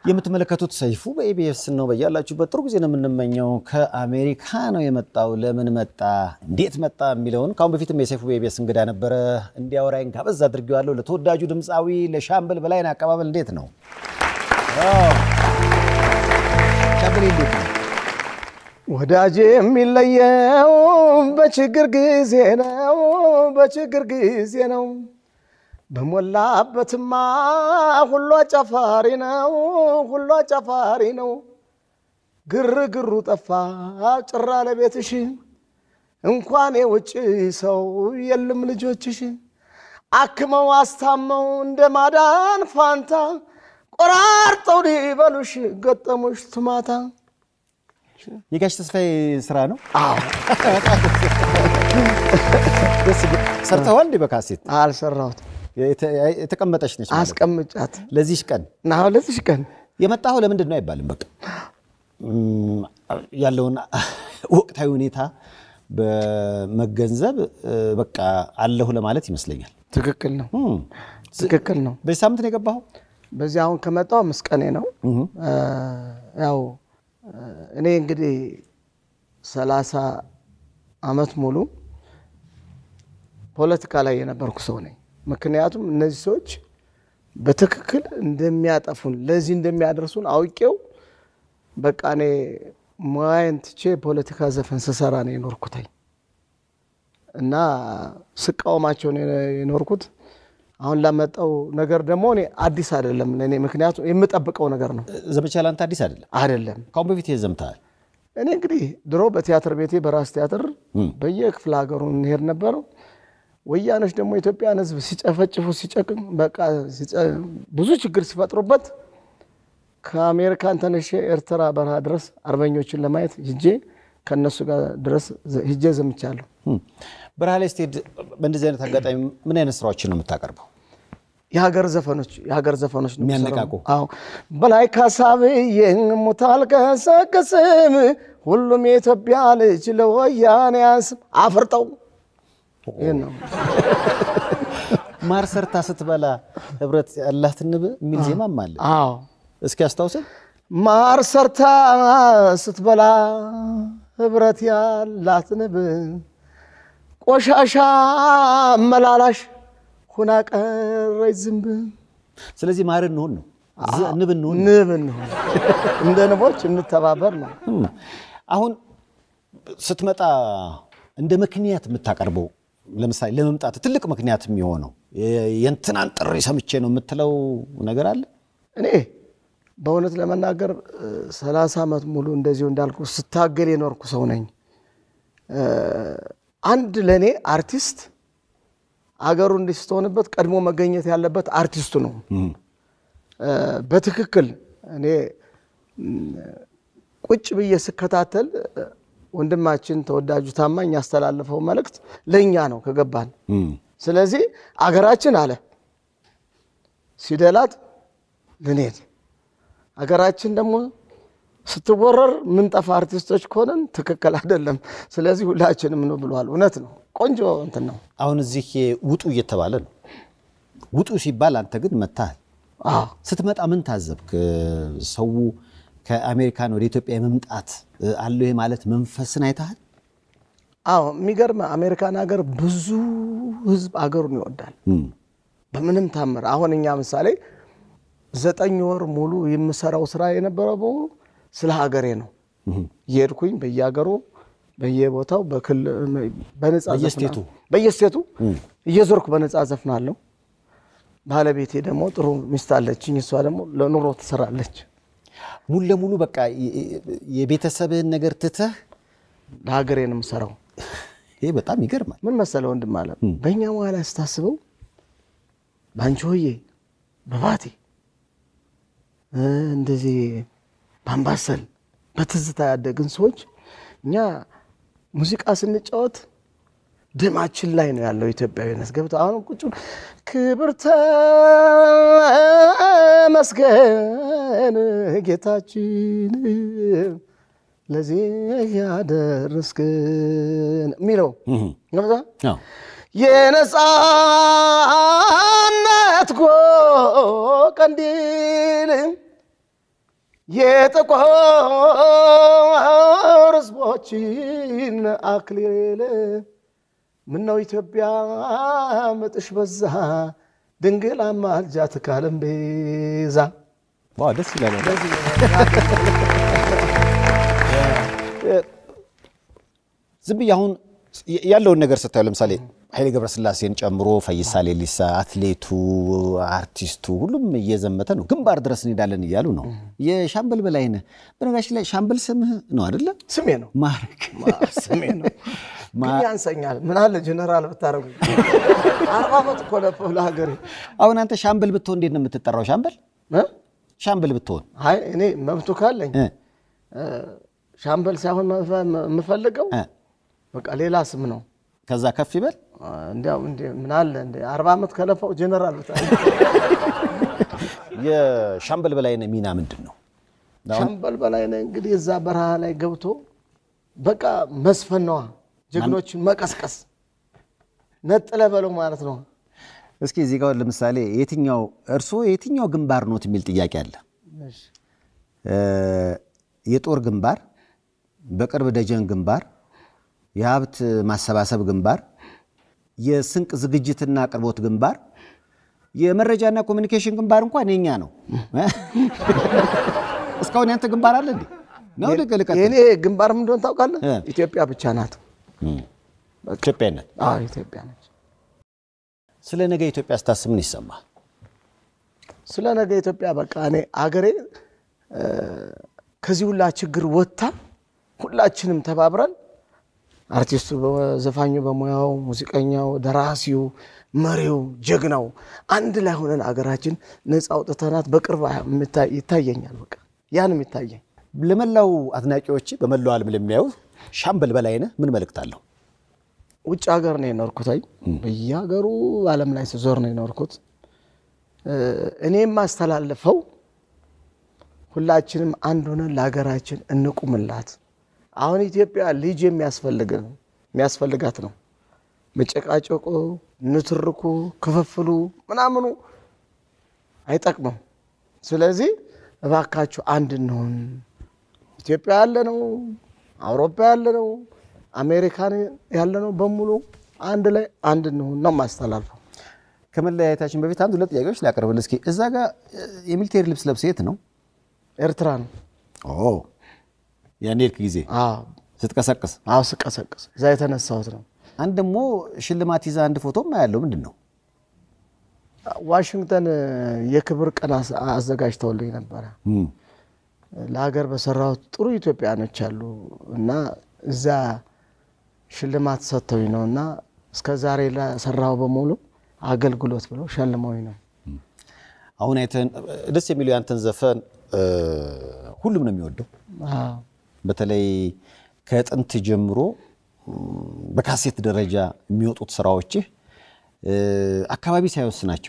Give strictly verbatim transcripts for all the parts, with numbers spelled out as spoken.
የምትመለከቱት ሰይፉ በኢቢኤስ ነው። በያላችሁበት ጥሩ ጊዜ ነው የምንመኘው። ከአሜሪካ ነው የመጣው። ለምን መጣ እንዴት መጣ የሚለውን ካሁን በፊትም የሰይፉ በኢቢኤስ እንግዳ ነበረ እንዲያወራኝ ጋበዝ አድርጌዋለሁ። ለተወዳጁ ድምፃዊ ለሻምበል በላይነህ አቀባበል እንዴት ነው? አዎ ሻምበል እንዴት ነው? ወዳጄ የሚለየው በችግር ጊዜ ነው፣ በችግር ጊዜ ነው። በሞላበትማ ሁሉ አጫፋሪ ነው፣ ሁሉ አጫፋሪ ነው። ግርግሩ ጠፋ ጭራ ለቤትሽ እንኳን የውጭ ሰው የለም ልጆችሽ አክመው አስታመው እንደማዳን ፋንታ ቆራርጠው ሊበሉሽ ገጠሙሽ ትማታ። የጋሽ ተስፋዬ ስራ ነው። አዎ ደስ ሰርተዋል። እንደ በካሴት አልሰራሁት የተቀመጠች ነች አስቀምጫት ለዚህ ቀን ናው ለዚህ ቀን የመጣው ለምንድን ነው አይባልም። በቃ ያለውና ወቅታዊ ሁኔታ በመገንዘብ በቃ አለሁ ለማለት ይመስለኛል። ትክክል ነው ትክክል ነው። በሳምንት ነው የገባው። በዚህ አሁን ከመጣው መስቀኔ ነው። ያው እኔ እንግዲህ ሰላሳ አመት ሙሉ ፖለቲካ ላይ የነበርኩ ሰው ነኝ። ምክንያቱም እነዚህ ሰዎች በትክክል እንደሚያጠፉን ለዚህ እንደሚያደርሱን አውቄው በቃ እኔ ሙያዬን ትቼ ፖለቲካ ዘፈን ስሰራ ነው የኖርኩት እና ስቃወማቸው ነው የኖርኩት። አሁን ለመጣው ነገር ደግሞ እኔ አዲስ አይደለም ለኔ፣ ምክንያቱም የምጠብቀው ነገር ነው። ዘመቻ ላንተ አዲስ አይደለም አይደለም። ካሁን በፊት የዘምታል። እኔ እንግዲህ ድሮ በቲያትር ቤቴ በራስ ቲያትር በየክፍለ ሀገሩ እንሄድ ነበር። ወያኖች ደግሞ ኢትዮጵያን ህዝብ ሲጨፈጭፉ ሲጨቅም በቃ ብዙ ችግር ሲፈጥሩበት ከአሜሪካን ተነሽ ኤርትራ በረሃ ድረስ አርበኞችን ለማየት ሂጄ ከነሱ ጋር ድረስ ሂጄ ዘምቻለሁ። በረሃ ላይ ስትሄድ በእንደዚህ አይነት አጋጣሚ ምን አይነት ስራዎችን ነው የምታቀርበው? የሀገር ዘፈኖች የሀገር ዘፈኖች ነው የሚያነቃቁ። አዎ በላይ ካሳብዬ ሙታል ከሰከስም ሁሉም የኢትዮጵያ ልጅ ለወያኔ ያንስም አፍርጠው ይሄነው ማር ሰርታ ስትበላ ህብረት ያላህ ትንብ የሚል ዜማም አለ። አዎ እስኪ አስታውሰን። ማር ሰርታ ስትበላ ህብረት ያላህ ትንብ ቆሻሻ መላላሽ ሁና ቀረች ዝንብ። ስለዚህ ማር እንሆን ነው ንብ እንሆን ንብ እንሆን እንደ ንቦች እንተባበር ነው። አሁን ስትመጣ እንደ ምክንያት የምታቀርበው ለምሳሌ ለመምጣት ትልቅ ምክንያት የሚሆነው የእንትናን ጥሪ ሰምቼ ነው የምትለው ነገር አለ? እኔ በእውነት ለመናገር ሰላሳ አመት ሙሉ እንደዚሁ እንዳልኩ ስታገል የኖርኩ ሰው ነኝ። አንድ ለኔ አርቲስት አገሩ እንዲስተውንበት ቀድሞ መገኘት ያለበት አርቲስቱ ነው። በትክክል እኔ ቁጭ ብዬ ስከታተል ወንድማችን ተወዳጁ ታማኝ ያስተላልፈው መልእክት ለኛ ነው ከገባን። ስለዚህ አገራችን አለ ሲደላት ልኔት አገራችን ደግሞ ስትወረር ምን ጠፋ አርቲስቶች ኮነን ትክክል አይደለም። ስለዚህ ሁላችንም ነው ብለዋል። እውነት ነው። ቆንጆ እንትን ነው። አሁን እዚህ ውጡ እየተባለ ነው። ውጡ ሲባል አንተ ግን መጣህ። አዎ ስትመጣ ምን ታዘብክ? ሰው ከአሜሪካን ወደ ኢትዮጵያ መምጣት አለው ማለት መንፈስን አይተሃል? አዎ የሚገርም አሜሪካን ሀገር ብዙ ህዝብ አገሩን ይወዳል በምንም ታምር። አሁን እኛ ምሳሌ ዘጠኝ ወር ሙሉ የምሰራው ስራ የነበረው በሙሉ ስለ ሀገሬ ነው። የሄድኩኝ በየሀገሩ በየቦታው በክል በነጻ በየስቴቱ በየስቴቱ እየዞርኩ በነጻ ዘፍናለሁ። ባለቤቴ ደግሞ ጥሩ ሚስት አለችኝ። እሷ ደግሞ ለኑሮ ትሰራለች። ሙሉ ለሙሉ በቃ የቤተሰብህን ነገር ትተህ ለሀገሬ ነው የምሰራው። ይሄ በጣም ይገርማል። ምን መሰለው ወንድም ማለት በእኛ መዋላ ስታስበው ባንቾዬ በባቲ እንደዚህ ባምባሰል በትዝታ ያደግን ሰዎች እኛ ሙዚቃ ስንጫወት ደማችን ላይ ነው ያለው ኢትዮጵያዊነት ገብቶ አሁን ቁጭ ክብርተ መስገን ጌታችን ለዚህ ያደረስከን ሚለው ገብታ የነጻነት ጎ ቀንዲል የጥቁር ሕዝቦችን አክሊል ምነው ኢትዮጵያ ምጥሽ በዛ ድንግል አማልጃት ካለም ቤዛ ዋው ደስ ይላል ዝም ብያውን ያለውን ነገር ስታዩ ለምሳሌ ኃይሌ ገብረስላሴን ጨምሮ ፈይሳ ሌሊሳ አትሌቱ አርቲስቱ ሁሉም እየዘመተ ነው ግንባር ድረስ እንሄዳለን እያሉ ነው የሻምበል በላይነህ በነጋሽ ላይ ሻምበል ስምህ ነው አይደለ ስሜ ነው ማርክ ስሜ ነው ግን ያንሰኛል ምን አለ ጀነራል ብታረጉ አርባ ዓመት እኮ ለፈው ለሀገሬ አሁን አንተ ሻምበል ብትሆን እንዴት ነው የምትጠራው ሻምበል እ ሻምበል ብትሆን አይ እኔ መብቱ ካለኝ ሻምበል ሳይሆን የምፈልገው በቃ ሌላ ስም ነው ከዛ ከፍ ይበል እንዴው እንዴ ምን አለ እንዴ አርባ ዓመት ከለፈው ጀነራል ብታረጉ የሻምበል በላይነህ ሚና ምንድነው ሻምበል በላይነህ እንግዲህ እዛ በረሃ ላይ ገብቶ በቃ መስፈናዋ ጀግኖችን መቀስቀስ ነጥለ በለው ማለት ነው እስኪ እዚህ ጋር ለምሳሌ የትኛው እርሶ የትኛው ግንባር ነው የሚል ጥያቄ አለ እሺ የጦር ግንባር በቅርብ ደጀን ግንባር የሀብት ማሰባሰብ ግንባር የስንቅ ዝግጅትና አቅርቦት ግንባር የመረጃና ኮሙኒኬሽን ግንባር እንኳን የኛ ነው እስካሁን ያንተ ግንባር አለ እንዴ ነው ለቀለቀተ የኔ ግንባር ምን እንደሆነ ታውቃለህ ኢትዮጵያ ብቻ ናት ኢትዮጵያ ናት አዎ ኢትዮጵያ ናት ስለ ነገ ኢትዮጵያ ስታስብ ምን ይሰማል ስለ ነገ ኢትዮጵያ በቃ እኔ አገሬ ከዚህ ሁላ ችግር ወጣ ሁላችንም ተባብረን አርቲስቱ ዘፋኙ በሙያው ሙዚቀኛው ደራሲው መሪው ጀግናው አንድ ላይ ሆነን አገራችን ነፃ አውጥተናት በቅርብ ይታየኛል በቃ ያንም ይታየኝ ለመላው አድናቂዎች በመላው ዓለም ለሚያዩ ሻምበል በላይነህ ምን መልእክት አለው ውጭ ሀገር ነው የኖርኩት በየሀገሩ ዓለም ላይ ተዞር ነው የኖርኩት እኔም ማስተላለፈው ሁላችንም አንድ ሆነን ለሀገራችን እንቁምላት አሁን ኢትዮጵያ ልጅ የሚያስፈልገን የሚያስፈልጋት ነው መጨቃጨቁ ንትርኩ ክፍፍሉ ምናምኑ አይጠቅምም ስለዚህ እባካችሁ አንድ እንሆን ኢትዮጵያ ያለ ነው አውሮፓ ያለ ነው አሜሪካ ያለ ነው በሙሉ አንድ ላይ አንድ እንሆን ነው ማስተላለፈው ከመለያየታችን በፊት አንድ ሁለት ጥያቄዎች ላቀርብልህ እስኪ እዛ ጋር የሚሊቴሪ ልብስ ለብሰህ የት ነው ኤርትራ ነው ኦ ያኔልክ ጊዜ አዎ ስትቀሰቅስ አዎ ስቀሰቅስ እዛ የተነሳሁት ነው አንድ ደሞ ሽልማት ይዛ አንድ ፎቶም ያለው ምንድነው ዋሽንግተን የክብር ቀን አዘጋጅተውልኝ ነበር ለሀገር በሰራው ጥሩ ኢትዮጵያኖች አሉ እና እዛ ሽልማት ሰጥተውኝ ነውና እስከ ዛሬ ለሰራው በሙሉ አገልግሎት ብለው ሸልመውኝ ነው አሁን አይተን ደስ የሚለው ያንተን ዘፈን ሁሉም ነው የሚወደው አዎ በተለይ ከጥንት ጀምሮ በካሴት ደረጃ የሚወጡት ስራዎች አካባቢ ሳይወስናቸው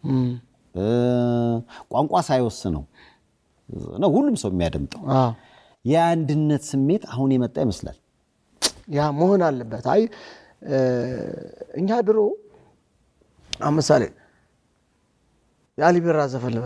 ቋንቋ ሳይወስነው ነው ሁሉም ሰው የሚያደምጠው አዎ የአንድነት ስሜት አሁን የመጣ ይመስላል ያ መሆን አለበት አይ እኛ ድሮ አመሳሌ ያሊብራ ዘፈን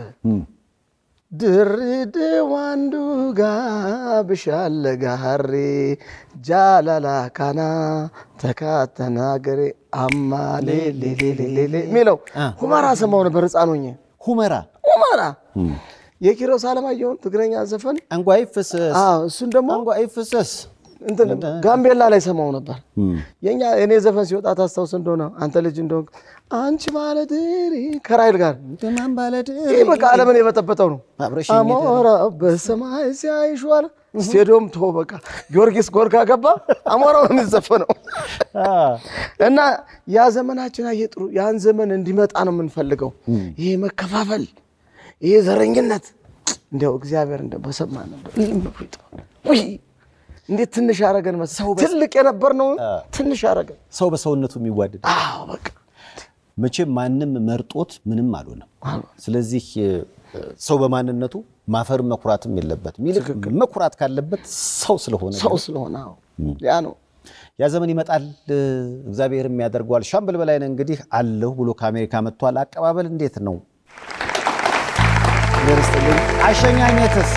ድርድ ዋንዱጋ ብሻለ ጋሪ ጃላላ ካና ተካተናገሬ አማሌ ሌሌሌሌ ሚለው ሁመራ ሰማው ነበር ህፃኖኝ ሁመራ ሁመራ የኪሮስ አለማየሁን ትግረኛ ዘፈን አንጓይ ፍሰስ አዎ እሱን ደግሞ አንጓይ ፍሰስ እንት ጋምቤላ ላይ ሰማው ነበር የኛ እኔ ዘፈን ሲወጣ ታስተውስ እንደሆነ አንተ ልጅ እንደሆነ አንቺ ባለድሪ ከራይል ጋር ደማን ባለድሪ ይሄ በቃ ዓለምን የበጠበጠው ነው አሞራ በሰማይ ሲያይሽዋል ስቴዲየም ቶ በቃ ጊዮርጊስ ጎል ካገባ አሞራው ነው የሚዘፈነው እና ያ ዘመናችን አይጥሩ ያን ዘመን እንዲመጣ ነው የምንፈልገው ይሄ መከፋፈል ይሄ ዘረኝነት እንደው እግዚአብሔር እንደው በሰማን ወይ እንዴት ትንሽ ያረገን መሰው ትልቅ የነበር ነው ትንሽ ያረገን ሰው በሰውነቱ የሚዋደድ አዎ በቃ መቼም ማንንም መርጦት ምንም አልሆነም ስለዚህ ሰው በማንነቱ ማፈር መኩራትም የለበትም ይልቅ መኩራት ካለበት ሰው ስለሆነ ሰው ስለሆነ አዎ ያ ነው ያ ዘመን ይመጣል እግዚአብሔርም ያደርጋል ሻምበል በላይነህ እንግዲህ አለሁ ብሎ ከአሜሪካ መጥቷል አቀባበል እንዴት ነው ወርስተልኝ አሸኛኘትስ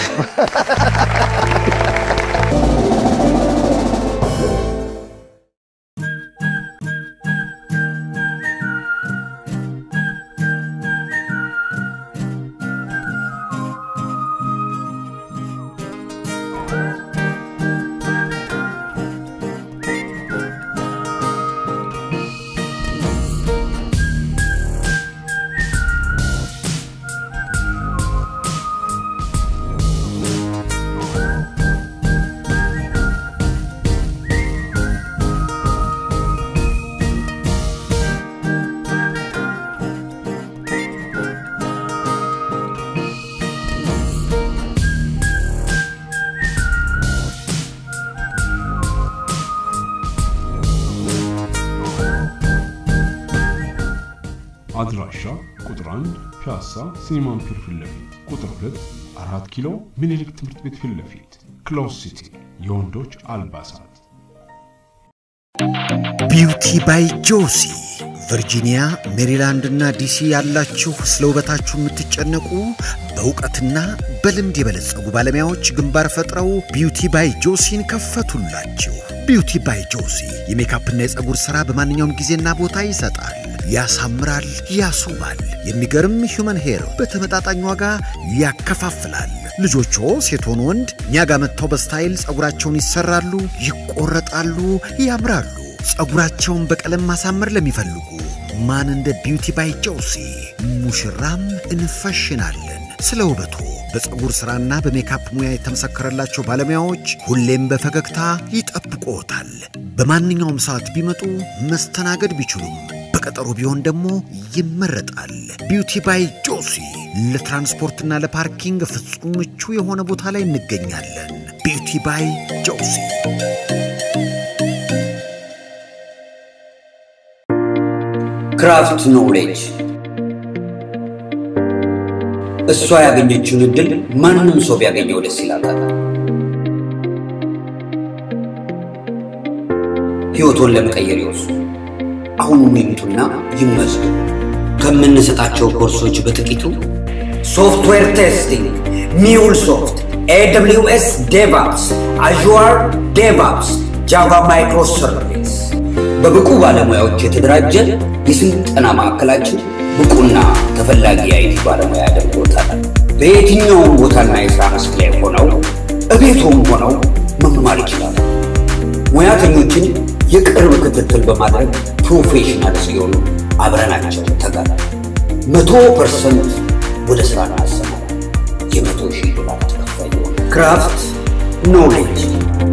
አድራሻ ቁጥር አንድ ፒያሳ ሲኒማን ፒር ፊት ለፊት፣ ቁጥር ሁለት አራት ኪሎ ምኒልክ ትምህርት ቤት ፊት ለፊት፣ ክሎዝ ሲቲ የወንዶች አልባሳት። ቢዩቲ ባይ ጆሲ ቨርጂኒያ፣ ሜሪላንድ እና ዲሲ ያላችሁ ስለውበታችሁ የምትጨነቁ በእውቀትና በልምድ የበለጸጉ ባለሙያዎች ግንባር ፈጥረው ቢዩቲ ባይ ጆሲን ከፈቱላችሁ። ቢዩቲ ባይ ጆሲ የሜካፕና የፀጉር ሥራ በማንኛውም ጊዜና ቦታ ይሰጣል፣ ያሳምራል፣ ያስውባል። የሚገርም ሂዩመን ሄር በተመጣጣኝ ዋጋ ያከፋፍላል። ልጆቹ ሴት ሆነ ወንድ እኛ ጋር መጥተው በስታይል ፀጉራቸውን ይሰራሉ፣ ይቆረጣሉ፣ ያምራሉ። ፀጉራቸውን በቀለም ማሳመር ለሚፈልጉ ማን እንደ ቢዩቲ ባይ ጆሲ ሙሽራም እንፈሽናለን። ስለ ውበቱ በፀጉር ሥራና በሜካፕ ሙያ የተመሰከረላቸው ባለሙያዎች ሁሌም በፈገግታ ይጠብቁዎታል። በማንኛውም ሰዓት ቢመጡ መስተናገድ ቢችሉም በቀጠሮ ቢሆን ደግሞ ይመረጣል። ቢዩቲ ባይ ጆሲ ለትራንስፖርትና ለፓርኪንግ ፍጹም ምቹ የሆነ ቦታ ላይ እንገኛለን። ቢዩቲ ባይ ጆሲ። ክራፍት ኖሌጅ እሷ ያገኘችውን እድል ማንንም ሰው ቢያገኘው ደስ ይላታል። ህይወቱን ለመቀየር ይወስዱ። አሁን ምንቱና ይመዝዱ። ከምንሰጣቸው ኮርሶች በጥቂቱ ሶፍትዌር ቴስቲንግ፣ ሚውልሶፍት፣ ኤደብሊውኤስ ዴቭኦፕስ፣ አዙር ዴቭኦፕስ፣ ጃቫ ማይክሮ ሰርቪስ በብቁ ባለሙያዎች የተደራጀ የስልጠና ማዕከላችን ብቁና ተፈላጊ አይቲ ባለሙያ ያደርጎታል። በየትኛውም ቦታና የሥራ መስክ ላይ ሆነው እቤቱም ሆነው መማር ይችላሉ። ሙያተኞችን የቅርብ ክትትል በማድረግ ፕሮፌሽናል ሲሆኑ አብረናቸው ተጋራ መቶ ፐርሰንት ወደ ሥራ እናሰማለን። የመቶ ሺህ ዶላር ተከፋይ ክራፍት ኖሌጅ